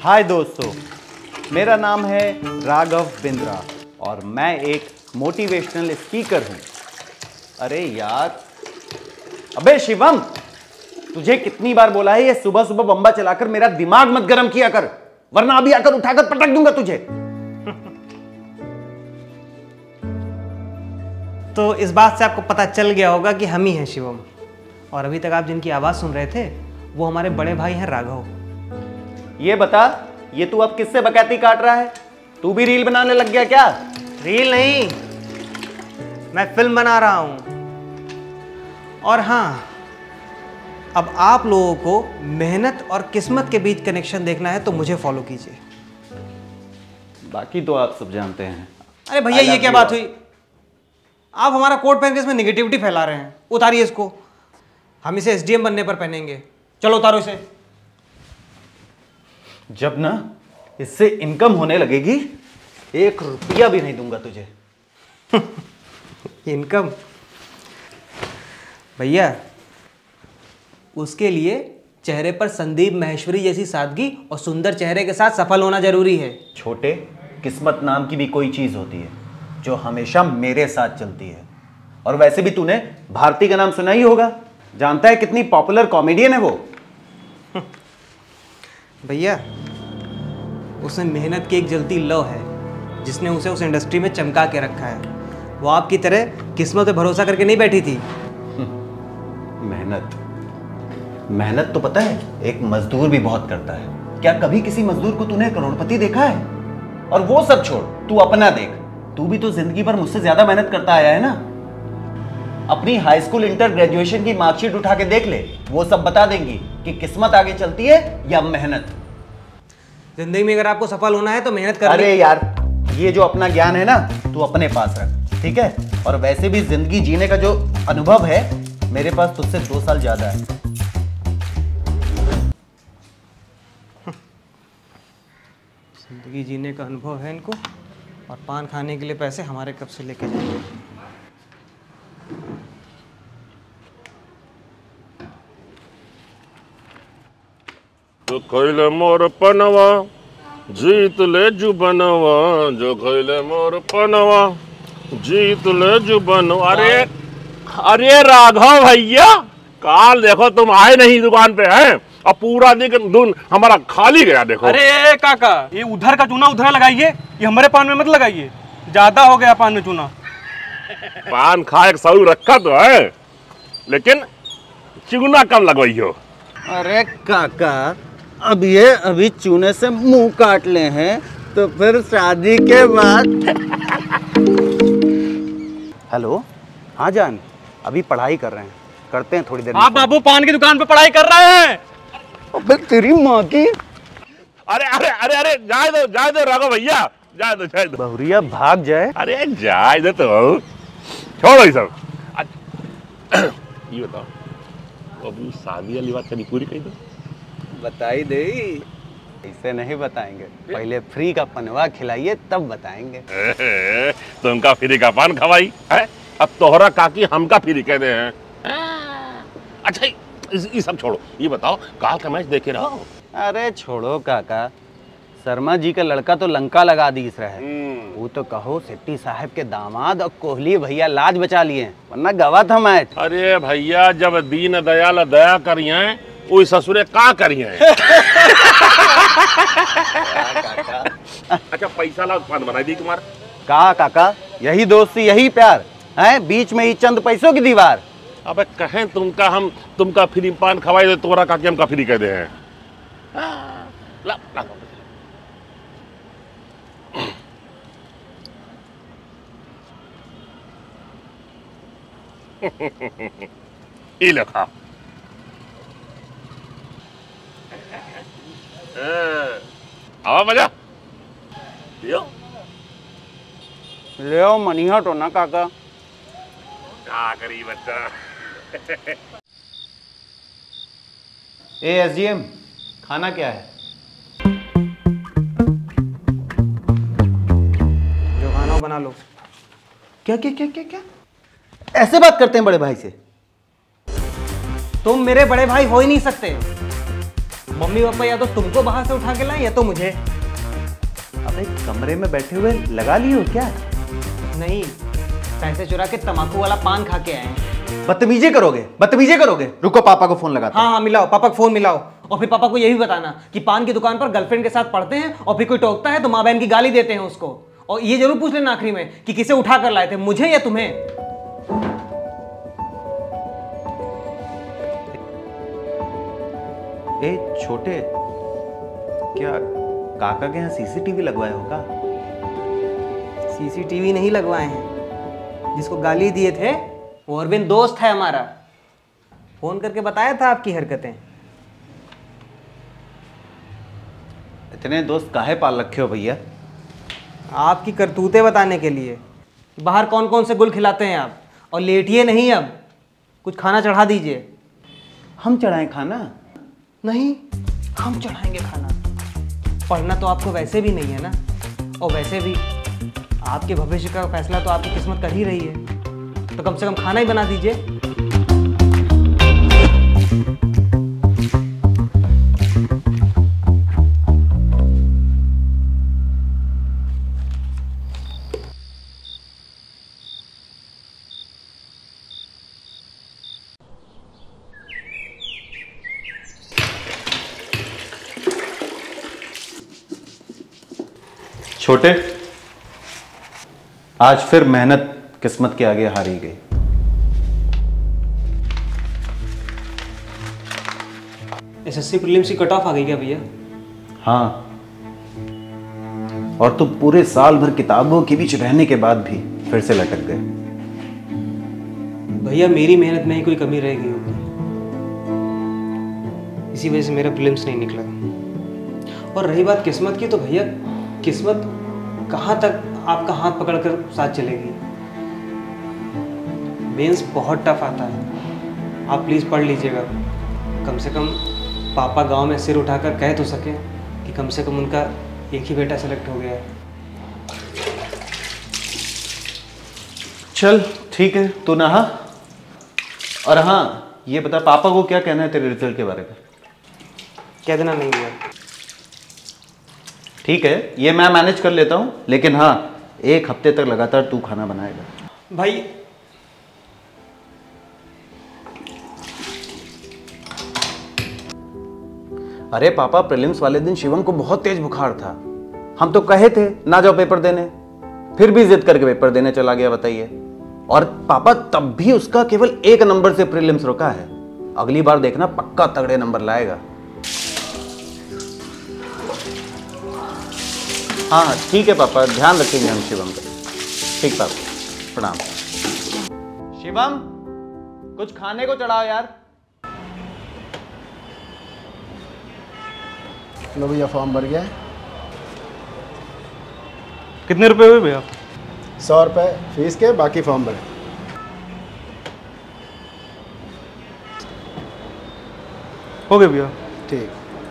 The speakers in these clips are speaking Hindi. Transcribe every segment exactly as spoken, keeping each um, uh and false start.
हाय दोस्तों, मेरा नाम है राघव बिंद्रा और मैं एक मोटिवेशनल स्पीकर हूं। अरे यार, अबे शिवम, तुझे कितनी बार बोला है ये सुबह सुबह बम्बा चलाकर मेरा दिमाग मत गरम किया कर, वरना अभी आकर उठाकर पटक दूंगा तुझे। तो इस बात से आपको पता चल गया होगा कि हम ही हैं शिवम, और अभी तक आप जिनकी आवाज सुन रहे थे वो हमारे बड़े भाई हैं राघव। ये बता, ये तू अब किससे बकैती काट रहा है? तू भी रील बनाने लग गया क्या? रील नहीं, मैं फिल्म बना रहा हूं। और हाँ, अब आप लोगों को मेहनत और किस्मत के बीच कनेक्शन देखना है तो मुझे फॉलो कीजिए। बाकी तो आप सब जानते हैं। अरे भैया, ये क्या बात हुई? आप हमारा कोट पहन के इसमें निगेटिविटी फैला रहे हैं। उतारिए इसको, हम इसे एसडीएम बनने पर पहनेंगे। चलो उतारो इसे। जब ना इससे इनकम होने लगेगी, एक रुपया भी नहीं दूंगा तुझे। इनकम? भैया, उसके लिए चेहरे पर संदीप महेश्वरी जैसी सादगी और सुंदर चेहरे के साथ सफल होना जरूरी है। छोटे, किस्मत नाम की भी कोई चीज होती है जो हमेशा मेरे साथ चलती है। और वैसे भी तूने भारती का नाम सुना ही होगा, जानता है कितनी पॉपुलर कॉमेडियन है वो। भैया, उसमें मेहनत की एक जलती लौ है जिसने उसे उस इंडस्ट्री में चमका के रखा है। वो आपकी तरह किस्मत पे भरोसा करके नहीं बैठी थी। मेहनत मेहनत तो पता है एक मजदूर भी बहुत करता है। क्या कभी किसी मजदूर को तूने करोड़पति देखा है? और वो सब छोड़, तू अपना देख। तू भी तो जिंदगी भर मुझसे ज्यादा मेहनत करता आया है ना। अपनी हाई स्कूल इंटर ग्रेजुएशन की मार्कशीट उठा के देख ले, वो सब बता देंगी कि किस्मत आगे चलती है या मेहनत। जिंदगी में अगर आपको सफल होना है तो मेहनत कर। अरे यार, ये जो अपना ज्ञान है ना, तू अपने पास रख, ठीक है? और वैसे भी जिंदगी जीने का जो अनुभव है, मेरे पास तुझसे दो साल ज्यादा है। जिंदगी जीने का अनुभव है इनको, और पान खाने के लिए पैसे हमारे कब से लेके जाएंगे। जो खैले मोर पनवा जीत ले जुबनवा, जो खैले मोर पनवा जीत ले जुबनवा। अरे अरे राघव भैया, काल देखो तुम आए नहीं दुकान पे हैं, अब पूरा दिन दून हमारा खाली गया। देखो। अरे काका, ये उधर का चूना उधर लगाइए, ये हमारे पान में मत लगाइए, ज्यादा हो गया पान में चूना। पान खाए सऊ रखा तो है, लेकिन चूना कम लगवाई हो। अरे काका, अब ये अभी चूने से मुंह काट ले हैं तो फिर शादी के बाद। हेलो, हाँ जान, अभी पढ़ाई कर रहे हैं, करते हैं थोड़ी देर में। आप बाबू पान की दुकान पे पढ़ाई कर रहे हैं? अबे तेरी माँ की। अरे अरे अरे अरे जाए दो जाए दो राघव भैया, जाए दो जाए दो। बहुरिया भाग जाए। अरे जाए दो तो, छोड़ो ये सब। ये बताओ, अभी शादी वाली बात कभी पूरी कही दो। बताई दे, इसे नहीं बताएंगे, पहले फ्री का पनवा खिलाइए तब बताएंगे। तुमका फ्री का पान खवाई है, अब तोहरा काकी हमका फ्री कह दे हैं। अच्छा ये सब छोड़ो, ये बताओ काल का मैच देखे रहो? अरे छोड़ो काका, शर्मा जी का लड़का तो लंका लगा दी इस रहा है। वो तो कहो सेट्टी साहब के दामाद और कोहली भैया लाज बचा लिए, वरना गवा था मैच। अरे भैया, जब दीन दयाल दया करिए, वो ससुरे का करिए। अच्छा पैसा ला, पान बनाई दी तुम्हारा। का काका, यही दोस्ती यही प्यार है, बीच में ही चंद पैसों की दीवार। अबे कहें तुमका हम तुमका फ्री पान खवाई दे, तोरा काकी हमका फ्री कह दे हैं। ला, ला। ये लिखा आवा मजा लियो ले मनिया तो ना काका। क्या करी बच्चा। ए एसडीएम, खाना क्या है? जो खाना हो बना लो। क्या क्या क्या क्या क्या ऐसे बात करते हैं बड़े भाई से? तुम मेरे बड़े भाई हो ही नहीं सकते। मम्मी पापा या तो तुमको बाहर से उठा के लाए या तो मुझे। अबे कमरे में बैठे हुए लगा लिए हो क्या? नहीं, पैसे चुरा के तम्बाकू वाला पान खा के आए हैं। बदतमीजी करोगे, बदतमीजी करोगे। रुको पापा को फोन लगाता हूं। हाँ हाँ मिलाओ, पापा को फोन मिलाओ। और फिर पापा को ये भी बताना कि पान की दुकान पर गर्लफ्रेंड के साथ पढ़ते हैं और फिर कोई टोकता है तो माँ बहन की गाली देते हैं उसको। और ये जरूर पूछ लेना आखिरी में कि किसे उठा कर लाए थे, मुझे या तुम्हें। ए छोटे, क्या काका के यहाँ सीसीटीवी लगवाए हो का? सीसीटीवी नहीं लगवाए हैं, जिसको गाली दिए थे वो अरविंद दोस्त है हमारा। फोन करके बताया था आपकी हरकतें। इतने दोस्त काहे पाल रखे हो भैया? आपकी करतूतें बताने के लिए। बाहर कौन कौन से गुल खिलाते हैं आप। और लेटिए नहीं, अब कुछ खाना चढ़ा दीजिए। हम चढ़ाएं खाना? नहीं, हम चढ़ाएंगे खाना। पढ़ना तो आपको वैसे भी नहीं है ना, और वैसे भी आपके भविष्य का फैसला तो आपकी किस्मत कर ही रही है, तो कम से कम खाना ही बना दीजिए। छोटे, आज फिर मेहनत किस्मत के आगे हारी गई। एसएससी प्रीलिम्स की कट ऑफ आ गई क्या भैया? हाँ, और तुम पूरे साल भर किताबों के बीच रहने के बाद भी फिर से लटक गए। भैया मेरी मेहनत में ही कोई कमी रह गई होगी, इसी वजह से मेरा प्रीलिम्स नहीं निकला। और रही बात किस्मत की, तो भैया किस्मत कहाँ तक आपका हाथ पकड़कर साथ चलेगी। मेंस बहुत टफ आता है, आप प्लीज़ पढ़ लीजिएगा। कम से कम पापा गांव में सिर उठाकर कह तो सके कि कम से कम उनका एक ही बेटा सेलेक्ट हो गया है। चल ठीक है, तू नहा। और हाँ, ये बता पापा को क्या कहना है तेरे रिजल्ट के बारे में? कह देना नहीं हुआ। ठीक है, ये मैं मैनेज कर लेता हूँ, लेकिन हाँ एक हफ्ते तक लगातार तू खाना बनाएगा भाई। अरे पापा, प्रीलिम्स वाले दिन शिवम को बहुत तेज बुखार था। हम तो कहे थे ना जाओ पेपर देने, फिर भी जिद करके पेपर देने चला गया, बताइए। और पापा तब भी उसका केवल एक नंबर से प्रीलिम्स रुका है। अगली बार देखना पक्का तगड़े नंबर लाएगा। हाँ ठीक है पापा, ध्यान रखेंगे हम शिवम का। ठीक पापा, प्रणाम। शिवम, कुछ खाने को चढ़ाओ यार। लो भैया, फॉर्म भर गया है। कितने रुपए हुए भैया? सौ रुपये फीस के, बाकी फॉर्म भरे। हो गए भैया। ठीक।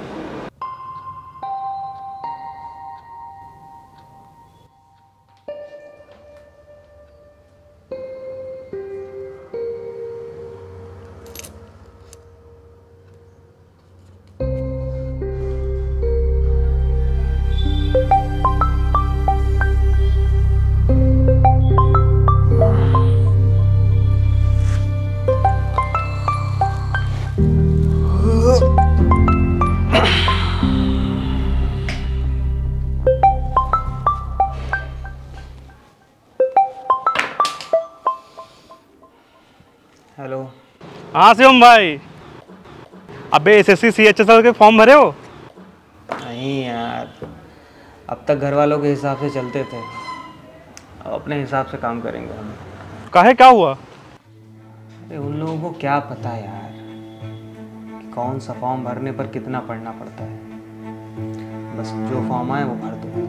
हेलो। हाँ शिवम भाई, अबे एसएससी सीएचएसएल के फॉर्म भरे हो? नहीं यार, अब तक घर वालों के हिसाब से चलते थे, अब अपने हिसाब से काम करेंगे हम। काहे, क्या हुआ? अरे उन लोगों को क्या पता यार कि कौन सा फॉर्म भरने पर कितना पढ़ना पड़ता है। बस जो फॉर्म आए वो भर दो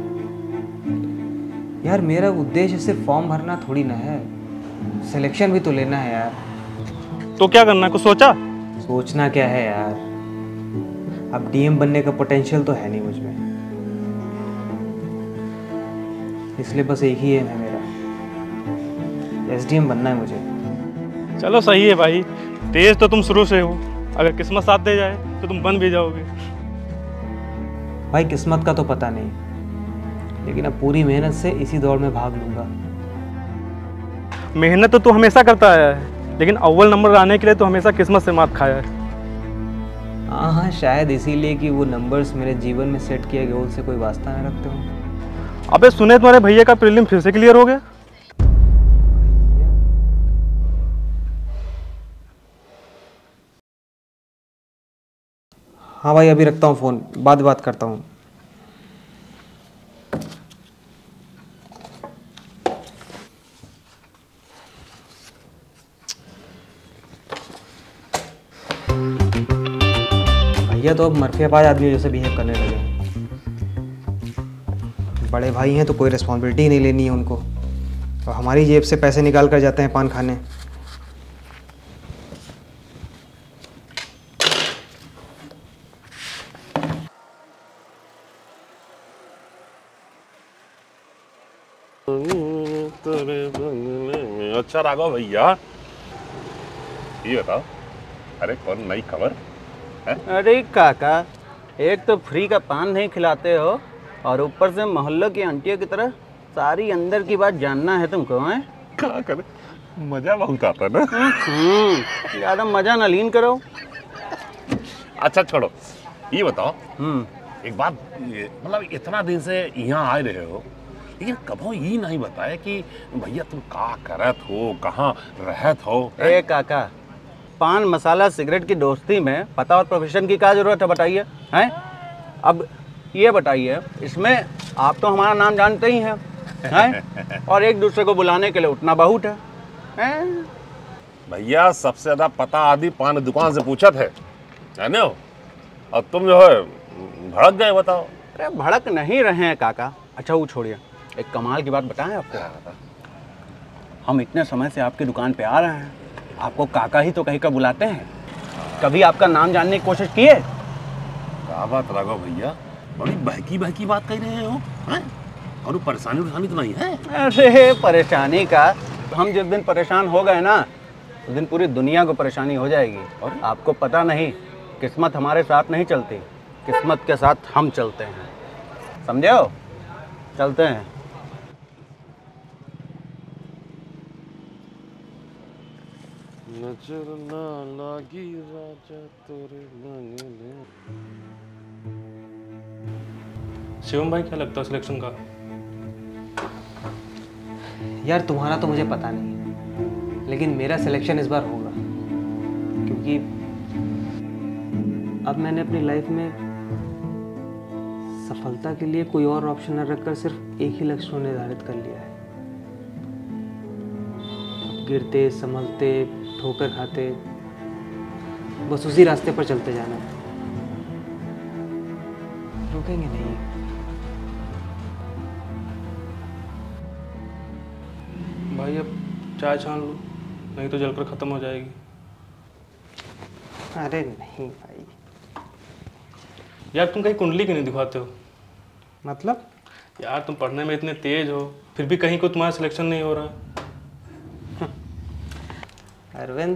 यार। मेरा उद्देश्य सिर्फ फॉर्म भरना थोड़ी ना है, सिलेक्शन भी तो लेना है यार। तो क्या करना है, कुछ सोचा? सोचना क्या है यार, अब डीएम बनने का पोटेंशियल तो है नहीं मुझ में, इसलिए बस एक ही एम है मेरा, एसडीएम बनना है मुझे। चलो सही है भाई, तेज तो तुम शुरू से हो, अगर किस्मत साथ दे जाए तो तुम बन भी जाओगे। भाई किस्मत का तो पता नहीं, लेकिन अब पूरी मेहनत से इसी दौड़ में भाग लूंगा। मेहनत तो तू हमेशा करता आया है, लेकिन अव्वल नंबर आने के लिए तो हमेशा किस्मत से मात खाया है। हाँ हाँ, शायद इसीलिए कि वो नंबर्स मेरे जीवन में सेट किए गोल से कोई वास्ता न रखते हो। अबे सुने तुम्हारे भैया का प्रीलिम फिर से क्लियर हो गया। हाँ भाई, अभी रखता हूँ फ़ोन, बाद बात करता हूँ। भैया तो अब मरफियाबाज आदमी जैसे बिहेव करने लगे हैं। बड़े भाई हैं तो कोई रिस्पॉन्सिबिलिटी नहीं लेनी है उनको, और हमारी जेब से पैसे निकाल कर जाते हैं पान खाने। अच्छा राघव भैया, ये बताओ, अरे कौन नई खबर है? अरे काका, एक तो फ्री का पान नहीं खिलाते हो और ऊपर से मोहल्लों की आंटियों की तरह सारी अंदर की बात जानना है तुमको, हैं? क्या करे, मजा बहुत आता ना। हम्म, ज़्यादा मजा न लीन करो। अच्छा छोड़ो, ये बताओ, हम्म एक बात, मतलब इतना दिन से यहाँ आए रहे हो, लेकिन कभो ये नहीं बताया कि भैया तुम का करत हो, कहाँ रहत हो? ए काका, पान मसाला सिगरेट की दोस्ती में पता और प्रोफेशन की क्या जरूरत है, बताइए? हैं? अब ये बताइए, इसमें आप तो हमारा नाम जानते ही हैं, हैं? और एक दूसरे को बुलाने के लिए उतना बहुत है, हैं? भैया सबसे ज्यादा पता आदि पान दुकान से पूछा थे, है ना? और तुम जो है भड़क गए, बताओ। अरे भड़क नहीं रहे हैं काका। अच्छा वो छोड़िए, एक कमाल की बात बताएं आपको। हम इतने समय से आपकी दुकान पे आ रहे हैं, आपको काका ही तो कहीं का बुलाते हैं, कभी आपका नाम जानने की कोशिश किए? क्या बात राघव भैया, बड़ी बहकी बहकी बात कह रहे हो, हैं? और परेशानी उरेशानी तो नहीं है? अरे परेशानी का, हम जिस दिन परेशान हो गए ना, उस दिन पूरी दुनिया को परेशानी हो जाएगी। और आपको पता नहीं, किस्मत हमारे साथ नहीं चलती, किस्मत के साथ हम चलते हैं, समझे हो? चलते हैं। नजर ना लागी राजा तोरे मंगले। शिवम भाई, क्या लगता है सिलेक्शन का? यार तुम्हारा तो मुझे पता नहीं है, लेकिन मेरा सिलेक्शन इस बार होगा, क्योंकि अब मैंने अपनी लाइफ में सफलता के लिए कोई और ऑप्शन न रखकर सिर्फ एक ही लक्ष्य निर्धारित कर लिया है। गिरते संभलते ठोकर खाते बस उसी रास्ते पर चलते जाना है, रुकेंगे नहीं। भाई अब चाय छान लो, नहीं तो जलकर खत्म हो जाएगी। अरे नहीं भाई। यार तुम कहीं कुंडली क्यों नहीं दिखाते हो? मतलब? यार तुम पढ़ने में इतने तेज हो, फिर भी कहीं को तुम्हारा सिलेक्शन नहीं हो रहा। अरविंद,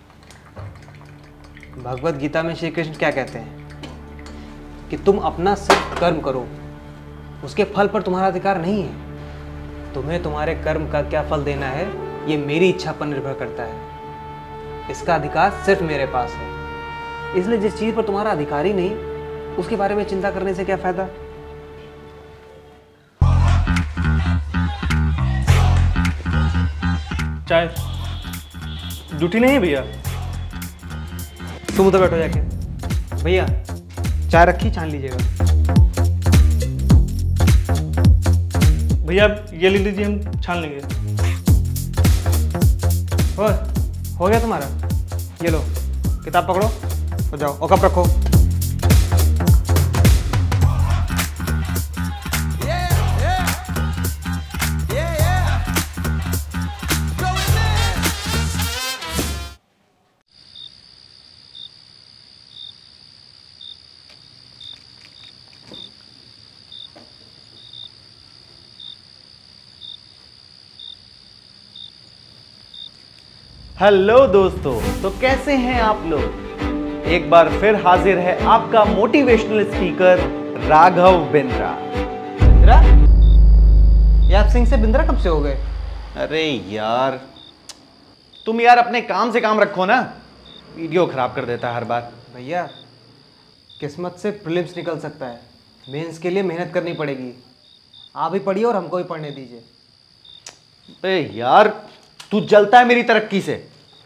भगवत गीता में श्री कृष्ण क्या कहते हैं कि तुम अपना सिर्फ कर्म करो, उसके फल पर तुम्हारा अधिकार नहीं है। तुम्हें तुम्हारे कर्म का क्या फल देना है, ये मेरी इच्छा पर निर्भर करता है। इसका अधिकार सिर्फ मेरे पास है। इसलिए जिस चीज पर तुम्हारा अधिकार ही नहीं, उसके बारे में चिंता करने से क्या फायदा? चाय जूठी नहीं है भैया? तुम उधर बैठो जाके। भैया चाय रखी, छान लीजिएगा। भैया ये ले लीजिए, हम छान लेंगे। हो हो गया तुम्हारा? ये लो किताब पकड़ो और जाओ, और कप रखो। हेलो दोस्तों, तो कैसे हैं आप लोग? एक बार फिर हाजिर है आपका मोटिवेशनल स्पीकर राघव बिंद्रा। बिंद्रा? ये आप सिंह से बिंद्रा कब से हो गए? अरे यार तुम यार अपने काम से काम रखो ना, वीडियो खराब कर देता है हर बार। भैया किस्मत से प्रीलिम्स निकल सकता है, मेंस के लिए मेहनत करनी पड़ेगी। आप भी पढ़िए और हमको भी पढ़ने दीजिए। अरे यार तू जलता है मेरी तरक्की से।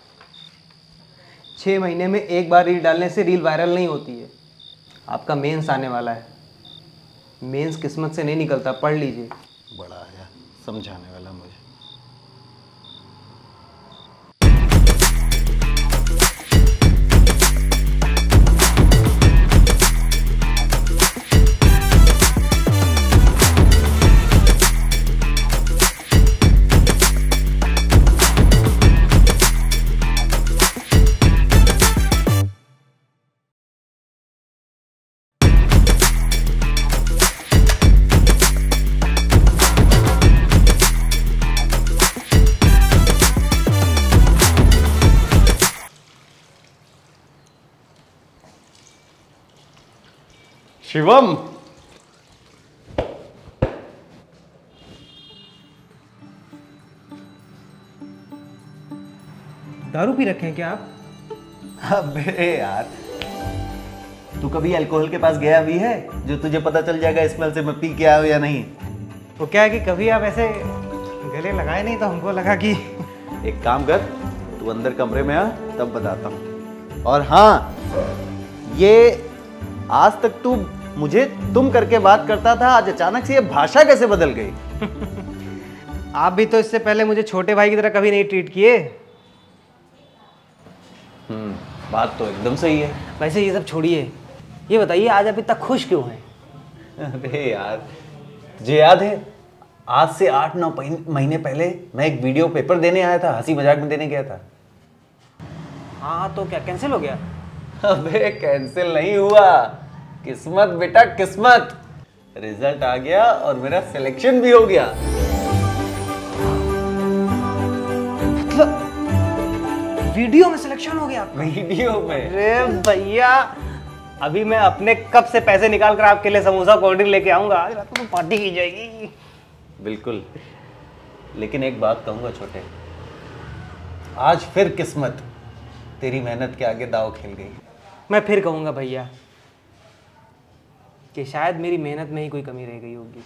छः महीने में एक बार रील डालने से रील वायरल नहीं होती है। आपका मेंस आने वाला है, मेंस किस्मत से नहीं निकलता, पढ़ लीजिए। बड़ा आया समझाने वाला मुझे। शिवम, दारू पी रखे हैं क्या आप? अबे यार तू कभी अल्कोहल के पास गया भी है जो तुझे पता चल जाएगा स्मेल से मैं पी के आया हूं या नहीं? वो क्या है कि कभी आप ऐसे गले लगाए नहीं तो हमको लगा कि एक काम कर, तू अंदर कमरे में आ तब बताता हूँ। और हाँ, ये आज तक तू मुझे तुम करके बात करता था, आज अचानक से ये भाषा कैसे बदल गई? आप भी तो इससे पहले मुझे छोटे भाई की तरह कभी नहीं ट्रीट किए। हम्म, बात तो एकदम सही है। वैसे ये सब छोड़िए, ये बताइए आज आप इतना खुश क्यों हैं? अरे यार तुझे याद है आज से आठ नौ महीने पहले मैं एक वीडियो पेपर देने आया था, हंसी मजाक में देने गया था। हाँ तो क्या कैंसिल हो गया? अबे कैंसिल नहीं हुआ, किस्मत बेटा किस्मत, रिजल्ट आ गया और मेरा सिलेक्शन भी हो गया। मतलब वीडियो में सिलेक्शन हो गया आपका? वीडियो में? अरे भैया अभी मैं अपने कप से पैसे निकाल कर आपके लिए समोसा कोल्ड ड्रिंक लेके आऊंगा, आज रात को पार्टी की जाएगी। बिल्कुल, लेकिन एक बात कहूंगा छोटे, आज फिर किस्मत तेरी मेहनत के आगे दाव खेल गई। मैं फिर कहूंगा भैया कि शायद मेरी मेहनत में ही कोई कमी रह गई होगी।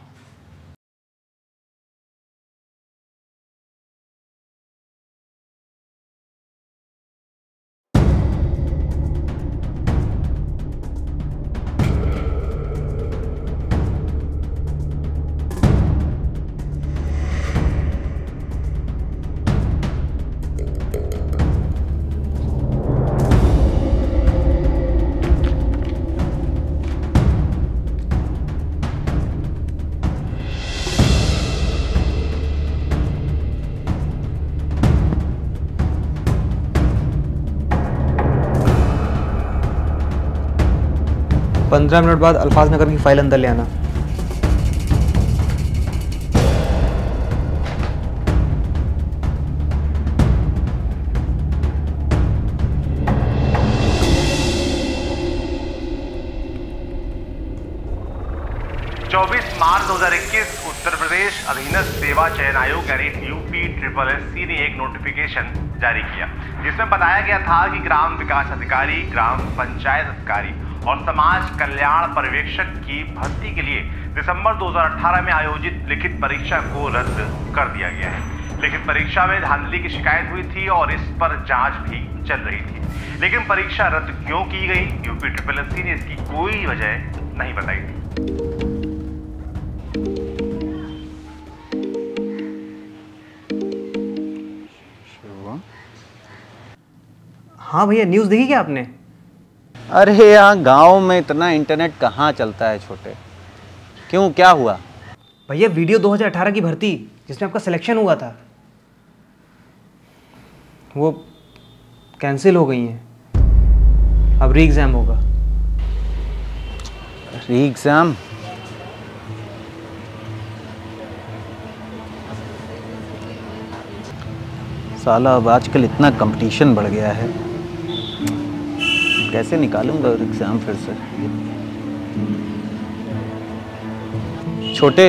पंद्रह मिनट बाद अल्फाज नगर की फाइल अंदर ले आना। चौबीस मार्च दो हज़ार इक्कीस उत्तर प्रदेश अधीनस्थ सेवा चयन आयोग यानी यूपी ट्रिपल एस सी ने एक नोटिफिकेशन जारी किया जिसमें बताया गया था कि ग्राम विकास अधिकारी, ग्राम पंचायत अधिकारी और समाज कल्याण पर्यवेक्षक की भर्ती के लिए दिसंबर दो हज़ार अठारह में आयोजित लिखित परीक्षा को रद्द कर दिया गया है। लिखित परीक्षा में धांधली की शिकायत हुई थी और इस पर जांच भी चल रही थी, लेकिन परीक्षा रद्द क्यों की गई, यूपी ट्रिपल एस सी ने इसकी कोई वजह नहीं बताई थी। हाँ भैया, न्यूज़ देखी क्या आपने? अरे यहाँ गांव में इतना इंटरनेट कहाँ चलता है छोटे, क्यों क्या हुआ? भैया वीडियो दो हज़ार अठारह की भर्ती जिसमें आपका सिलेक्शन हुआ था वो कैंसिल हो गई है, अब री एग्ज़ाम होगा। री एग्ज़ाम? साला अब आजकल इतना कंपटीशन बढ़ गया है, कैसे निकालूंगा एग्ज़ाम फिर से? छोटे,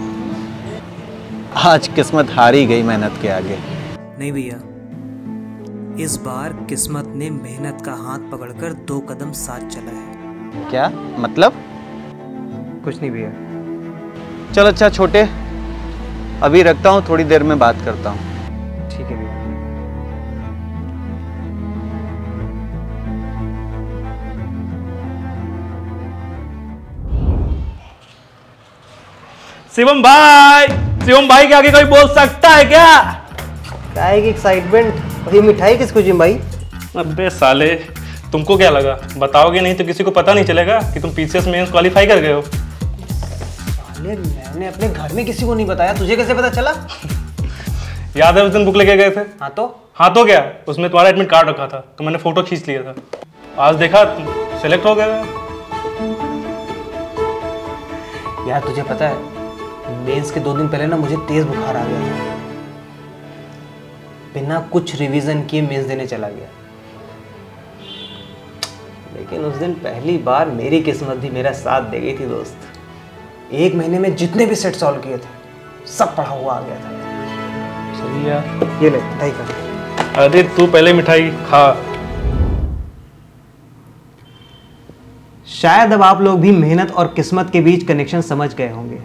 आज किस्मत हारी गई मेहनत के आगे। नहीं भैया, इस बार किस्मत ने मेहनत का हाथ पकड़कर दो कदम साथ चला है। क्या मतलब? कुछ नहीं भैया। चल अच्छा छोटे, अभी रखता हूँ, थोड़ी देर में बात करता हूँ। ठीक है भैया। शिवम भाई, शिवम भाई के आगे कोई बोल सकता है क्या? क्या है कि एक्साइटमेंट? और ये मिठाई किसको जिम भाई? अबे साले, तुमको क्या लगा बताओगे नहीं तो किसी को पता नहीं चलेगा कि तुम पीसीएस मेंस क्वालिफाई कर गए हो। साले, मैंने अपने घर में किसी को नहीं बताया, तुझे कैसे पता चला? याद है उस दिन बुक लेके गए थे? हाँ तो हाँ तो क्या, उसमें तुम्हारा एडमिट कार्ड रखा था तो मैंने फोटो खींच लिया था। आज देखा सिलेक्ट हो गया। यार तुझे पता है, मेंस के दो दिन पहले ना मुझे तेज बुखार आ गया था। बिना कुछ रिवीजन किए मेंस देने चला गया, लेकिन उस दिन पहली बार मेरी किस्मत भी मेरा साथ दे गई थी दोस्त। एक महीने में जितने भी सेट सॉल्व किए थे सब पढ़ा हुआ आ गया था। सही यार, ये ले मिठाई खा। अरे तू पहले मिठाई खा। शायद अब आप लोग भी मेहनत और किस्मत के बीच कनेक्शन समझ गए होंगे।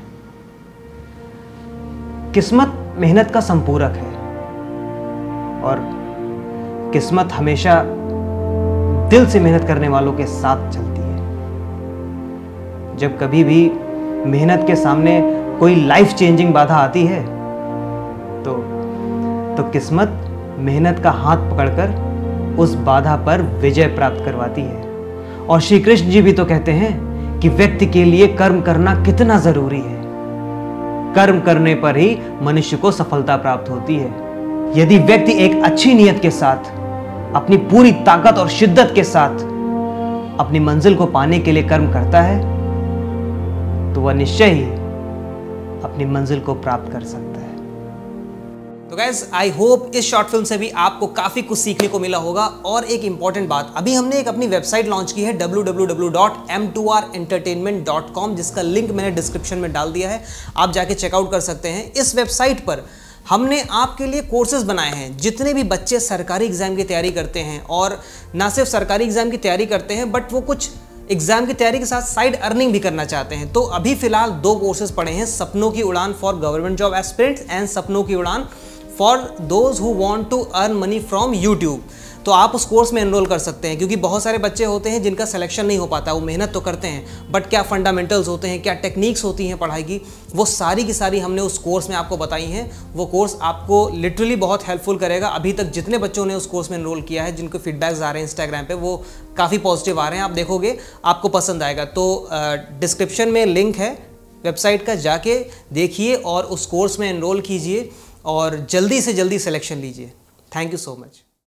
किस्मत मेहनत का संपूरक है और किस्मत हमेशा दिल से मेहनत करने वालों के साथ चलती है। जब कभी भी मेहनत के सामने कोई लाइफ चेंजिंग बाधा आती है तो तो किस्मत मेहनत का हाथ पकड़कर उस बाधा पर विजय प्राप्त करवाती है। और श्री कृष्ण जी भी तो कहते हैं कि व्यक्ति के लिए कर्म करना कितना जरूरी है। कर्म करने पर ही मनुष्य को सफलता प्राप्त होती है। यदि व्यक्ति एक अच्छी नीयत के साथ, अपनी पूरी ताकत और शिद्दत के साथ अपनी मंजिल को पाने के लिए कर्म करता है तो वह निश्चय ही अपनी मंजिल को प्राप्त कर सकता है। तो गाइस, आई होप इस शॉर्ट फिल्म से भी आपको काफी कुछ सीखने को मिला होगा। और एक इंपॉर्टेंट बात, अभी हमने एक अपनी वेबसाइट लॉन्च की है W W W dot M two R entertainment dot com, जिसका लिंक मैंने डिस्क्रिप्शन में डाल दिया है, आप जाके चेकआउट कर सकते हैं। इस वेबसाइट पर हमने आपके लिए कोर्सेज बनाए हैं। जितने भी बच्चे सरकारी एग्जाम की तैयारी करते हैं, और ना सिर्फ सरकारी एग्जाम की तैयारी करते हैं बट वो कुछ एग्जाम की तैयारी के साथ साइड अर्निंग भी करना चाहते हैं, तो अभी फिलहाल दो कोर्सेज पड़े हैं, सपनों की उड़ान for government job aspirants and सपनों की उड़ान for those who want to earn money from YouTube. तो आप उस कोर्स में एनरोल कर सकते हैं, क्योंकि बहुत सारे बच्चे होते हैं जिनका सिलेक्शन नहीं हो पाता। वो मेहनत तो करते हैं बट क्या फंडामेंटल्स होते हैं, क्या टेक्निक्स होती हैं पढ़ाई की, वो सारी की सारी हमने उस कोर्स में आपको बताई हैं। वो कोर्स आपको लिटरली बहुत हेल्पफुल करेगा। अभी तक जितने बच्चों ने उस कोर्स में एनरोल किया है, जिनको फीडबैक्स आ रहे हैं इंस्टाग्राम पे, वो काफ़ी पॉजिटिव आ रहे हैं। आप देखोगे आपको पसंद आएगा। तो डिस्क्रिप्शन में लिंक है वेबसाइट का, जाके देखिए और उस कोर्स में एनरोल कीजिए और जल्दी से जल्दी सिलेक्शन लीजिए। Thank you so much.